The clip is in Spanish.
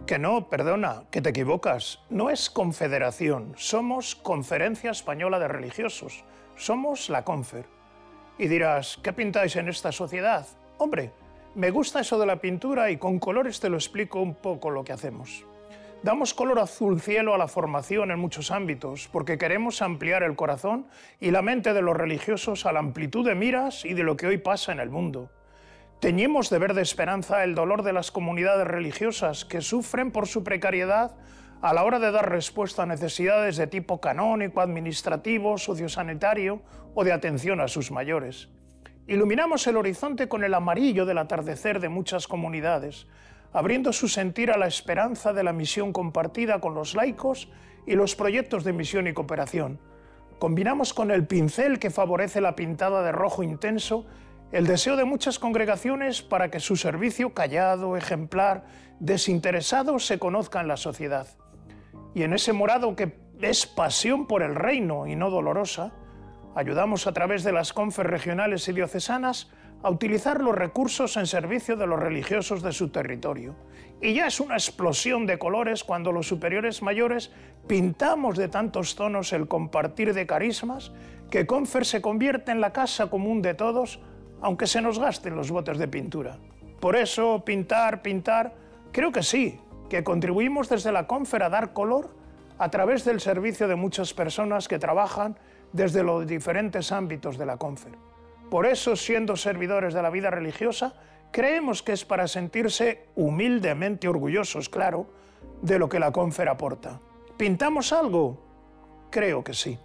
Que no, perdona, que te equivocas. No es confederación, somos Conferencia Española de Religiosos. Somos la Confer. Y dirás, ¿qué pintáis en esta sociedad? Hombre, me gusta eso de la pintura y con colores te lo explico un poco lo que hacemos. Damos color azul cielo a la formación en muchos ámbitos porque queremos ampliar el corazón y la mente de los religiosos a la amplitud de miras y de lo que hoy pasa en el mundo. Teñimos de verde esperanza el dolor de las comunidades religiosas que sufren por su precariedad a la hora de dar respuesta a necesidades de tipo canónico, administrativo, sociosanitario o de atención a sus mayores. Iluminamos el horizonte con el amarillo del atardecer de muchas comunidades, abriendo su sentir a la esperanza de la misión compartida con los laicos y los proyectos de misión y cooperación. Combinamos con el pincel que favorece la pintada de rojo intenso el deseo de muchas congregaciones para que su servicio callado, ejemplar, desinteresado se conozca en la sociedad. Y en ese morado que es pasión por el reino y no dolorosa, ayudamos a través de las confer regionales y diocesanas a utilizar los recursos en servicio de los religiosos de su territorio. Y ya es una explosión de colores cuando los superiores mayores pintamos de tantos tonos el compartir de carismas que Confer se convierte en la casa común de todos, aunque se nos gasten los botes de pintura. Por eso, pintar, creo que sí, que contribuimos desde la Confer a dar color a través del servicio de muchas personas que trabajan desde los diferentes ámbitos de la Confer. Por eso, siendo servidores de la vida religiosa, creemos que es para sentirse humildemente orgullosos, claro, de lo que la Confer aporta. ¿Pintamos algo? Creo que sí.